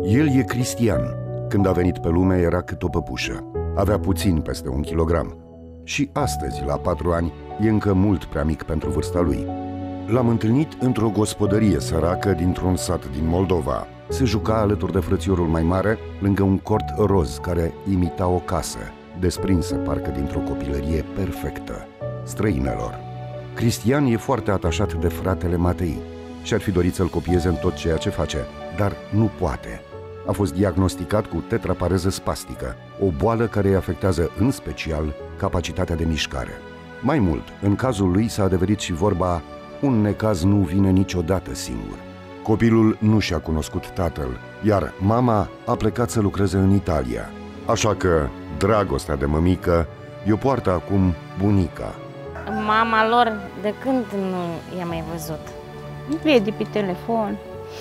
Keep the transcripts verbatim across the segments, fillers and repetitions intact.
El e Cristian. Când a venit pe lume era cât o păpușă. Avea puțin peste un kilogram. Și astăzi, la patru ani, e încă mult prea mic pentru vârsta lui. L-am întâlnit într-o gospodărie săracă dintr-un sat din Moldova. Se juca alături de frățiorul mai mare, lângă un cort roz care imita o casă, desprinsă parcă dintr-o copilărie perfectă, străinelor. Cristian e foarte atașat de fratele Matei și ar fi dorit să-l copieze în tot ceea ce face, dar nu poate. A fost diagnosticat cu tetrapareză spastică, o boală care îi afectează în special capacitatea de mișcare. Mai mult, în cazul lui s-a adeverit și vorba: un necaz nu vine niciodată singur. Copilul nu și-a cunoscut tatăl, iar mama a plecat să lucreze în Italia. Așa că dragostea de mămică i-o poartă acum bunica. Mama lor de când nu i-a mai văzut? Vede pe telefon,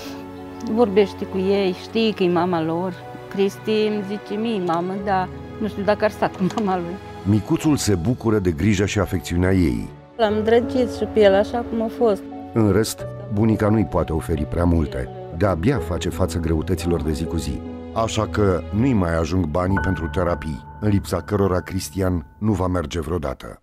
vorbește cu ei, știe că e mama lor. Cristi îmi zice mie, mamă, dar nu știu dacă ar sta cu mama lui. Micuțul se bucură de grija și afecțiunea ei. L-am drăgit și pe el așa cum a fost. În rest, bunica nu-i poate oferi prea multe. De-abia face față greutăților de zi cu zi. Așa că nu-i mai ajung banii pentru terapii, în lipsa cărora Cristian nu va merge vreodată.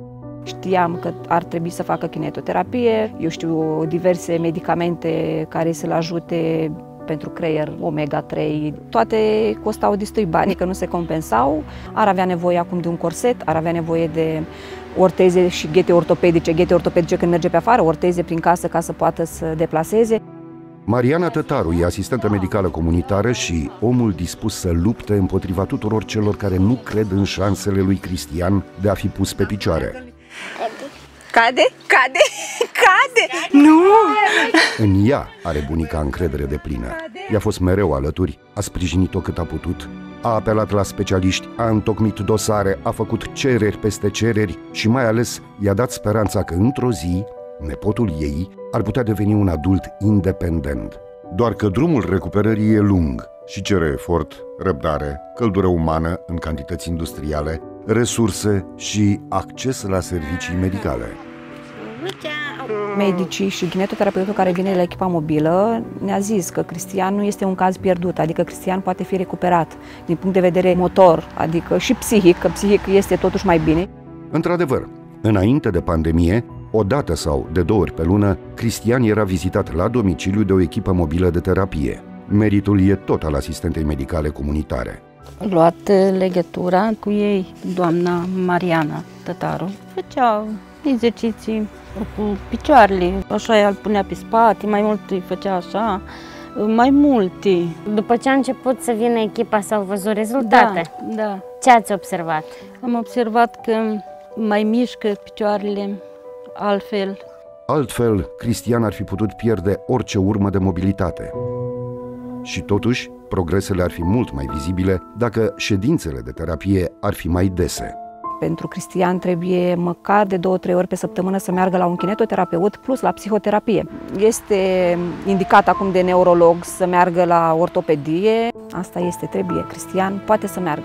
Știam că ar trebui să facă kinetoterapie, eu știu, diverse medicamente care să-l ajute pentru creier, omega trei, toate costau destui bani, că nu se compensau. Ar avea nevoie acum de un corset, ar avea nevoie de orteze și ghete ortopedice, ghete ortopedice când merge pe afară, orteze prin casă ca să poată să deplaseze. Mariana Tătaru e asistentă medicală comunitară și omul dispus să lupte împotriva tuturor celor care nu cred în șansele lui Cristian de a fi pus pe picioare. Cade? Cade? Cade? Nu! În ea are bunica încredere deplină. I-a fost mereu alături, a sprijinit-o cât a putut, a apelat la specialiști, a întocmit dosare, a făcut cereri peste cereri și mai ales i-a dat speranța că într-o zi nepotul ei ar putea deveni un adult independent. Doar că drumul recuperării e lung și cere efort, răbdare, căldură umană în cantități industriale, resurse și acces la servicii medicale. Medicii și kinetoterapeutul care vine la echipa mobilă ne-a zis că Cristian nu este un caz pierdut, adică Cristian poate fi recuperat din punct de vedere motor, adică și psihic, că psihic este totuși mai bine. Într-adevăr, înainte de pandemie, o dată sau de două ori pe lună, Cristian era vizitat la domiciliu de o echipă mobilă de terapie. Meritul e tot al asistentei medicale comunitare. A luat legătura cu ei, doamna Mariana Tătaru. Făceau exerciții cu picioarele, așa îl punea pe spate, mai mult îi făcea așa, mai multe. După ce a început să vină echipa, s-au văzut rezultate? Da, da. Ce ați observat? Am observat că mai mișcă picioarele altfel. Altfel, Cristian ar fi putut pierde orice urmă de mobilitate. Și totuși, progresele ar fi mult mai vizibile dacă ședințele de terapie ar fi mai dese. Pentru Cristian trebuie măcar de două-trei ori pe săptămână să meargă la un kinetoterapeut plus la psihoterapie. Este indicat acum de neurolog să meargă la ortopedie. Asta este, trebuie. Cristian poate să meargă.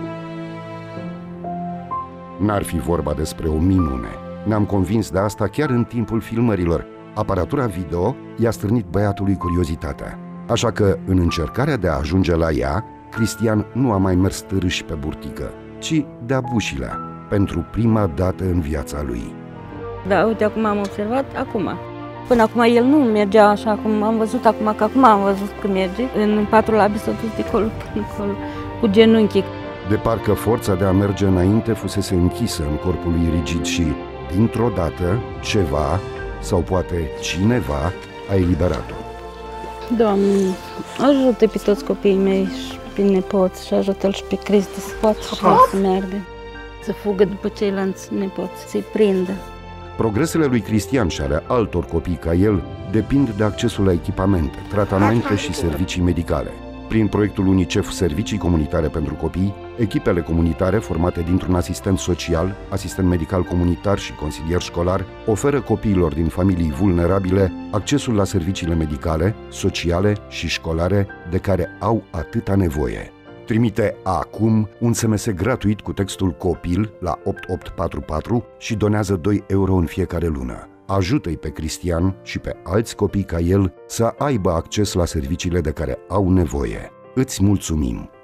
N-ar fi vorba despre o minune. Ne-am convins de asta chiar în timpul filmărilor. Aparatura video i-a stârnit băiatului curiozitatea. Așa că, în încercarea de a ajunge la ea, Cristian nu a mai mers târâși pe burtică, ci de-a bușilea, pentru prima dată în viața lui. Da, uite, acum am observat, acum. Până acum el nu mergea așa cum am văzut acum, că acum am văzut că merge. În patru labi s-a dus de colo până acolo, cu genunchii. De parcă forța de a merge înainte fusese închisă în corpul lui rigid și, dintr-o dată, ceva, sau poate cineva, a eliberat-o. Doamne, ajută pe toți copiii mei și pe nepoți și ajută-l și pe Cristi să poată și să meargă, să fugă după ceilalți nepoți, să-i prindă. Progresele lui Cristian și ale altor copii ca el depind de accesul la echipamente, tratamente și servicii medicale. Prin proiectul UNICEF Servicii Comunitare pentru Copii, echipele comunitare formate dintr-un asistent social, asistent medical comunitar și consilier școlar oferă copiilor din familii vulnerabile accesul la serviciile medicale, sociale și școlare de care au atâta nevoie. Trimite acum un S M S gratuit cu textul COPIL la opt opt patru patru și donează doi euro în fiecare lună. Ajută-i pe Cristian și pe alți copii ca el să aibă acces la serviciile de care au nevoie. Îți mulțumim!